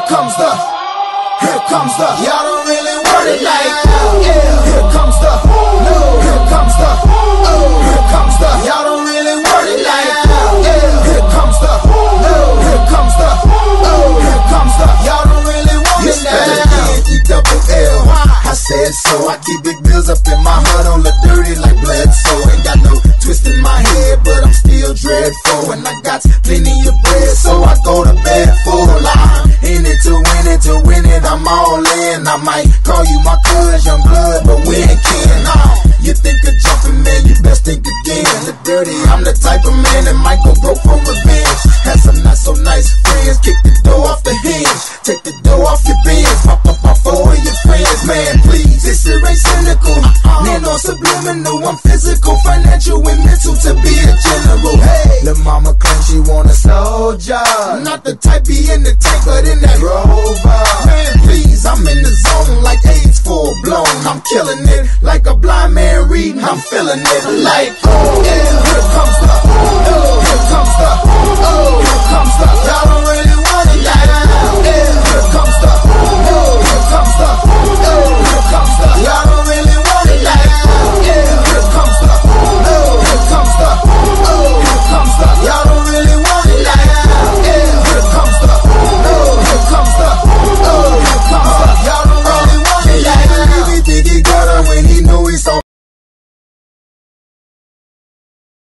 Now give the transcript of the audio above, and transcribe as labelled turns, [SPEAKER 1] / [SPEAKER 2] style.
[SPEAKER 1] Here comes the, y'all don't really want it like that. Yeah. Here comes the, no. Here comes the, here comes the, y'all don't really want it like that. Yeah. Here comes the, no. Here comes the, here comes the, y'all don't really want it like that. E-double-L, I said so. I keep big bills up in my heart on the dirty like Bledsoe. Ain't got no twist in my head, but I'm still dreadful. And I got plenty of bread, so I go to bed full. I'm in it to win it, I'm all in. I might call you my cuz, young blood, but we ain't kin. You think of jumping, man, you best think again. The dirty, I'm the type of man that might go broke for revenge. Had some not so nice friends, kick the door off the hinge, take the door off your bins, pop up off all of your friends, man, please. This shit ain't cynical, nano subliminal, I'm physical, financial, and mental to be a general. Hey, lil' mama claims she want a soldier, not the type be in the tank, but in that Rover. Man, please, I'm in the zone like AIDS full blown. I'm killing it like a blind man reading. I'm feeling it like, oh yeah, here comes the